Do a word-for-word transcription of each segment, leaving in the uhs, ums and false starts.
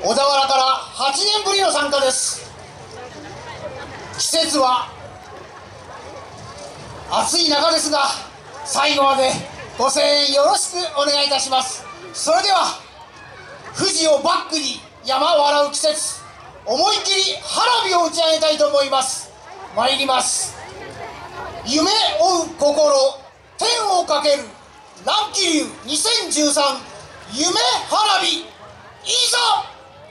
小田原からはちねんぶりの参加です。季節は暑い中ですが、最後までご声援よろしくお願いいたします。それでは富士をバックに山笑う季節、思いっきり花火を打ち上げたいと思います。参ります。夢追う心、天をかける乱気流にせんじゅうさん夢花火、いざ。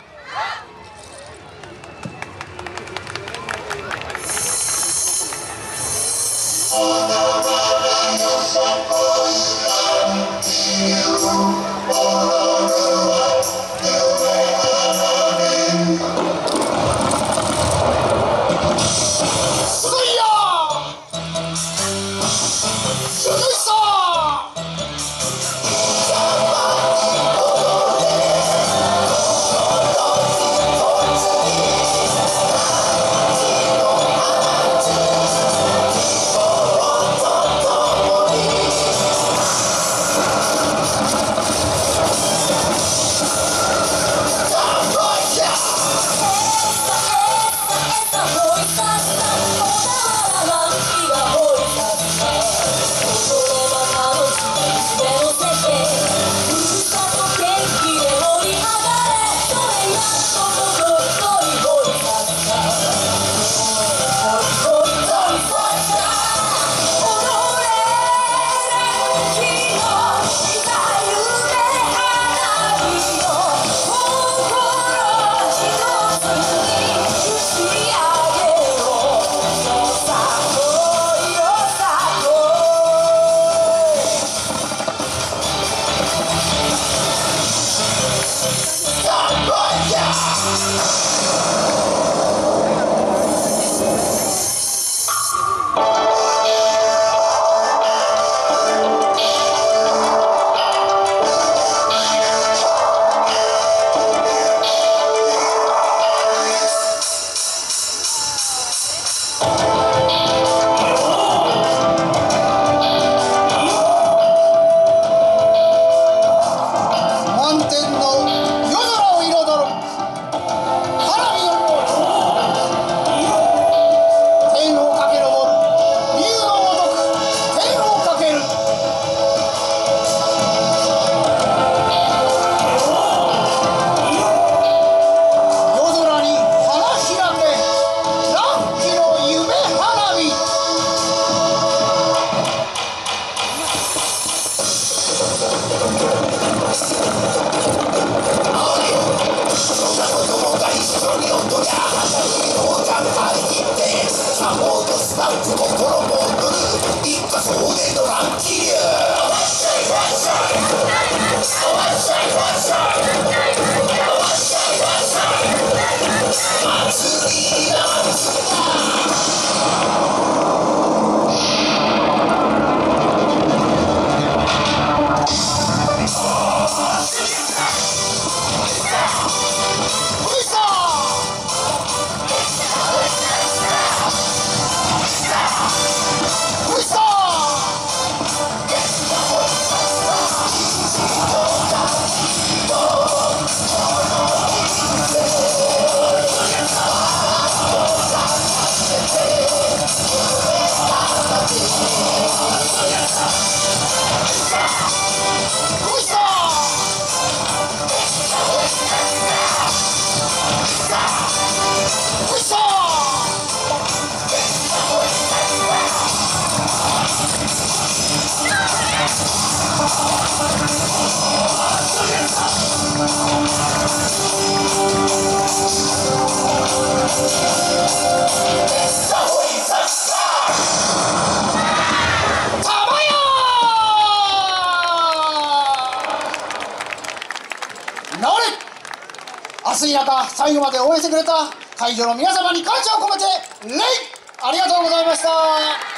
暑い中、最後まで応援してくれた会場の皆様に感謝を込めて礼。ありがとうございました。